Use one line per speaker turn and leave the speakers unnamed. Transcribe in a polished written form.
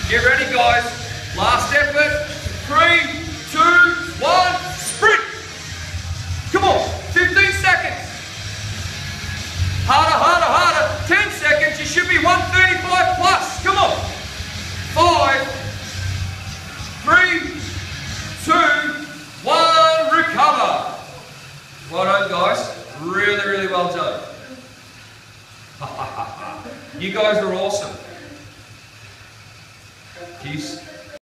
Get ready, guys. Last effort. 3, 2, 1, sprint. Come on, 15 seconds. Harder, harder, harder. 10 seconds, you should be 135 plus. Come on. 5, 3, 2, 1, recover. Well done, guys. Really, really well done. You guys are awesome. Peace.